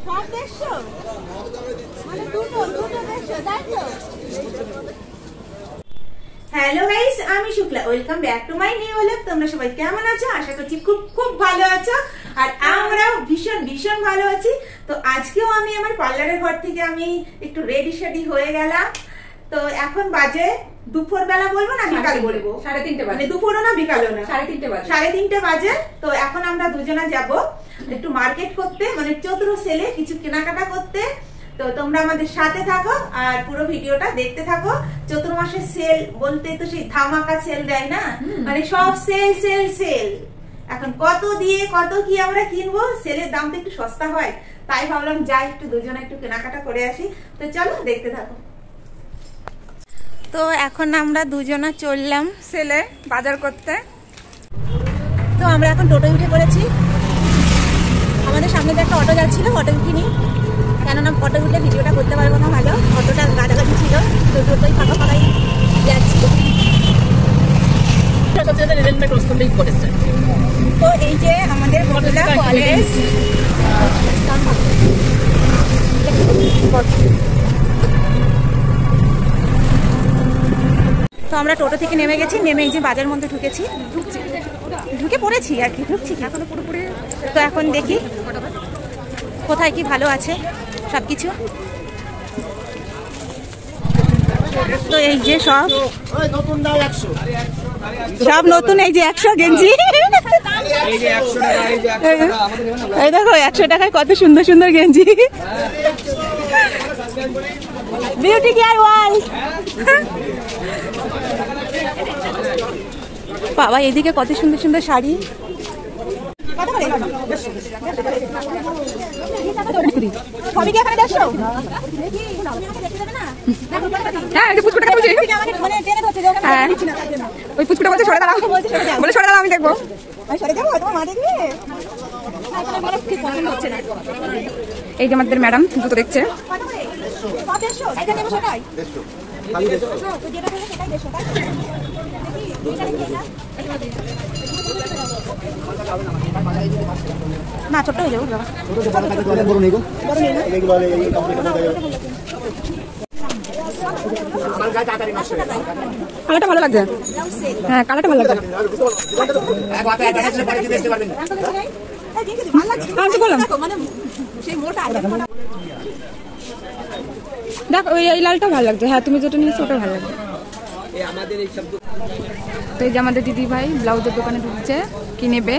Hello guys, আমি Shukla. Welcome back to my new blog. তোমরা সবাই কেমন আছো? আশা করছি খুব খুব ভালো আছো, আর আমরাও ভীষণ ভীষণ ভালো আছি। তো আজকেও আমি আমার পার্লারের ঘর থেকে আমি একটু রেডি শেডি হয়ে গেলাম। তো এখন বাজে দুপুর বেলা বলবো না বিকাল বলবো? 3:30 বাজে। মানে দুপুরও না বিকালও না, 3:30 বাজে। 3:30 বাজে। তো এখন আমরা দুজনা যাব একটু মার্কেট করতে, মানে চতুর সেলে কিছু কেনাকাটা করতে। তো তোমরা আমাদের সাথে থাকো আর পুরো ভিডিওটা দেখতে থাকো। চতুর্মাসের সেল বলতে তো সেই ধামাকা সেল দেয় না, মানে সব সেল সেল সেল। এখন কত দিয়ে কত কি আমরা কিনবো, সেলের দাম তো একটু সস্তা হয়, তাই ভাবলাম যাই একটু দুজনে একটু কেনাকাটা করে আসি। তো চলো দেখতে থাকো। তো এখন আমরা দুজনা চললাম সেলে বাজার করতে। তো আমরা এখন টোটো উঠে পড়েছি। আমাদের সামনে যে একটা অটো যাচ্ছিল, অটো উঠিনি, কেননা অটো উঠে ভিডিওটা করতে পারবো না ভালো, অটোটা গাড়াগাড়ি ছিল। তো টোটোই ফাঁকা ফাঁকাই যাচ্ছি। তো এই যে আমাদের বটুলা কলেজ, তো আমরা টোটো থেকে নেমে গেছি, নেমে এই যে বাজার মধ্যে ঢুকে পড়েছি আর কি, ঢুকছি এখনো পুরোপুরি। তো এখন দেখি কোথায় কি ভালো আছে সবকিছু। তো এই যে সব নতুন, এই যে 100 গেঞ্জি, এই দেখো 100 টাকায় কত সুন্দর সুন্দর গেঞ্জি। Beauty care world. বাবা এদিকে কত সুন্দর সুন্দর শাড়ি। আমি দেখবো, এই যে আমাদের ম্যাডাম জুতো দেখছে। না ছোট হয়ে যাবো, কালারটা ভালো লাগছে। হ্যাঁ কালারটা ভালো লাগছে। দেখো এই লালটা ভালো লাগছে। হ্যাঁ তুমি যেটা নিয়েছো ওটা ভালো লাগছে। তো এই যে আমাদের দিদি ভাই ব্লাউজের দোকানে ঢুকছে, কি নেবে।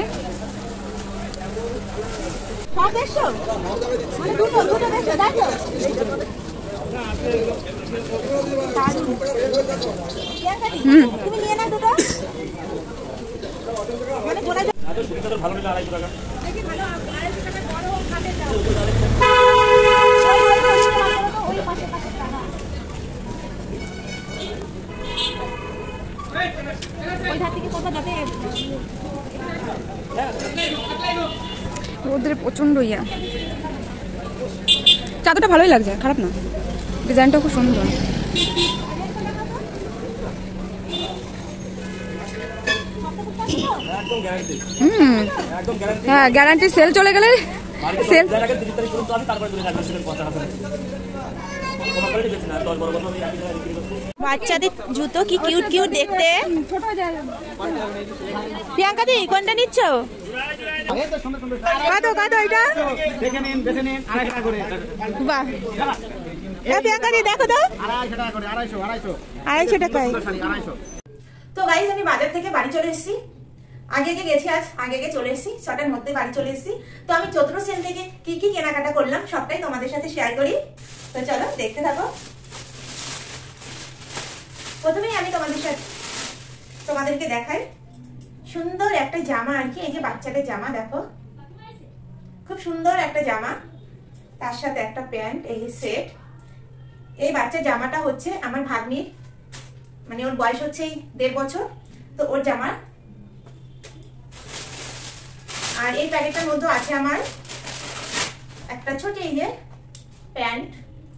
ওদের প্রচন্ড ইয়া। চাদরটা ভালোই লাগছে, খারাপ না, ডিজাইনটা খুব সুন্দর। হ্যাঁ গ্যারান্টি। সেল চলে গেলে সেল। বাচ্চাদের জুতো কি কিউট কিউট দেখতে। প্রিয়াঙ্কা দি কোনটা নিচ্ছ? কত এটা? বাহ প্রিয়াঙ্কা দি দেখো তো, 250 টাকায়। তো গাইস আমি বাজার থেকে বাড়ি চলে এসেছি, আগে গেছি, আজ আগে চলে এসেছি, 6টার মধ্যে বাড়ি চলে এসেছি। তো আমি চৈত্র সেল থেকে কি কি কেনাকাটা করলাম সবটাই তোমাদের সাথে শেয়ার করি। তো চলো দেখতে থাকো। প্রথমেই আমি তোমাদেরকে দেখাই সুন্দর একটা জামা আর কি। এই যে বাচ্চাদের জামা দেখো, খুব সুন্দর একটা জামা, তার সাথে একটা প্যান্ট, এই যে সেট। এই বাচ্চার জামাটা হচ্ছে আমার ভাগ্নির, মানে ওর বয়স হচ্ছে 1.5 বছর, তো ওর জামা। আর এই প্যাকেটটার মধ্যে আছে আমার একটা ছোট এই যে প্যান্ট,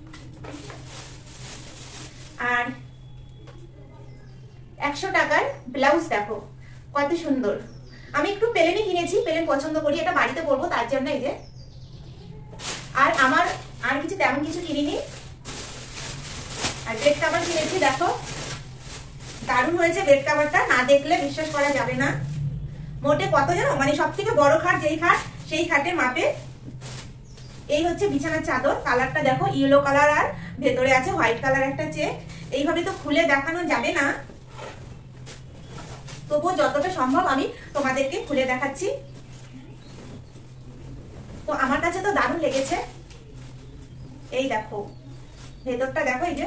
আর 100 টাকার ব্লাউজ। দেখো কত সুন্দর। আমি একটু প্লেনই কিনেছি, প্লেন পছন্দ করি, এটা বাড়িতে পরবো তার জন্য। এই যে, আর দেখো দারুণ হয়েছে বেড কভারটা, না দেখলে বিশ্বাস করা যাবে না। মোটে কত জানো, মানে সব থেকে বড় খাট যেই খাট সেই খাটের মাপে। এই হচ্ছে বিছানার চাদর, কালারটা দেখো ইয়েলো কালার আর ভেতরে আছে হোয়াইট কালার একটা চেক। এইভাবে তো খুলে দেখানো যাবে না, তবুও যতটা সম্ভব আমি তোমাদেরকে খুলে দেখাচ্ছি। তো আমার কাছে তো দারুণ লেগেছে। এই দেখো ভেতরটা দেখো, এই যে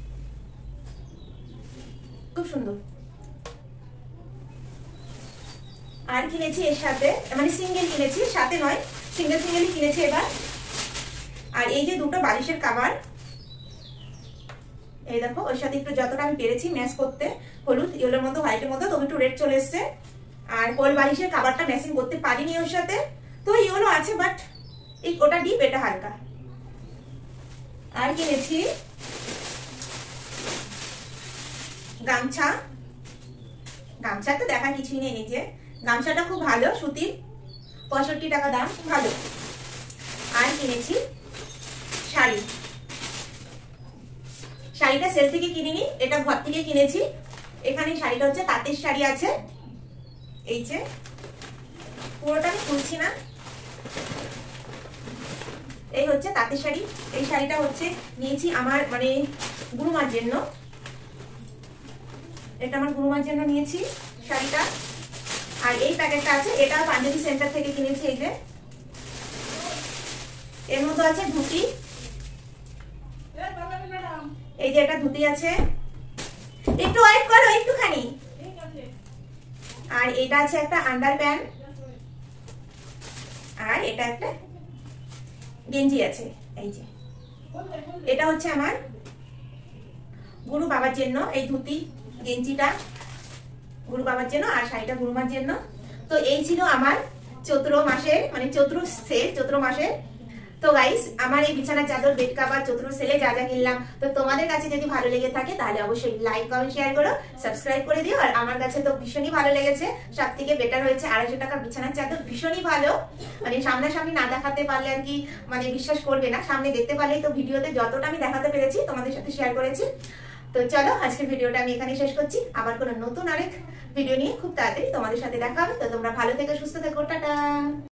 খুব সুন্দর। আর কিনেছি এর সাথে, মানে সিঙ্গেল কিনেছি, সাথে নয়, সিঙ্গেল সিঙ্গেলই কিনেছি এবার। আর এই যে দুটো বালিশের কভার, এই দেখো ওর সাথে একটু যতটা আমি পেরেছি ম্যাচ করতে, হলুদ ইয়েলোর মতো হোয়াইটের মতো, তবে একটু রেড চলে এসছে। আর কোল বালিশের কভারটা ম্যাচিং করতে পারিনি ওর সাথে, তো ইয়েলো আছে বাট ওটা ডিপ এটা হালকা। আর কিনেছি গামছা, গামছা তো দেখা কিছুই নেই, এই যে গামছাটা খুব ভালো সুতির, 65 টাকা দাম, ভালো। আর কিনেছি শাড়ি, শাড়িটা সেল থেকে কিনিনি, এটা ঘর থেকে কিনেছি। এখানে শাড়িটা হচ্ছে তাঁতের শাড়ি আছে, এই যে পুরোটা আমি খুলছি না, এই হচ্ছে তাঁতের শাড়ি। এই শাড়িটা হচ্ছে নিয়েছি আমার মানে গুরুমার জন্য, এটা আমার গুরুমার জন্য নিয়েছি শাড়িটা। আর এই প্যাকেটটা আছে, এটা পাঞ্জাবি সেন্টার থেকে কিনেছি। এই যে এর মধ্যে আছে ধুতি, এই যে এটা ধুতি আছে, একটু ওয়েট করো একটুখানি। আর এটা আছে একটা আন্ডার প্যান্ট, আর এটা একটা গেঞ্জি আছে। এই যে এটা হচ্ছে আমার গুরু বাবার জন্য, এই ধুতি গেঞ্জিটা গুরু বাবার জন্য, আর শাড়িটা গুরুমার জন্য। তো এই ছিল আমার চৈত্র মাসের, মানে চৈত্র সেল, চৈত্র মাসের। তো গাইস আমার এই বিছানা চাদর বেড কভার চৈত্র সেলে যা যা কিনলাম, তো তোমাদের কাছে যদি ভালো লেগে থাকে তাহলে অবশ্যই লাইক কমেন্ট শেয়ার করো, সাবস্ক্রাইব করে দিও। আর আমার কাছে তো ভীষণই ভালো লেগেছে, সব থেকে বেটার হয়েছে। 250 টাকার বিছানার চাদর ভীষণই ভালো, মানে সামনাসামনি না দেখাতে পারলে আর কি মানে বিশ্বাস করবে না, সামনে দেখতে পারলেই তো ভিডিওতে যতটা আমি দেখাতে পেরেছি তোমাদের সাথে শেয়ার করেছি। তো চলো আজকের ভিডিওটা আমি এখানে শেষ করছি, আবার কোনো নতুন আরেক ভিডিও নিয়ে খুব তাড়াতাড়ি তোমাদের সাথে দেখা হবে। তো তোমরা ভালো থেকো, সুস্থ থেকো, টাটা।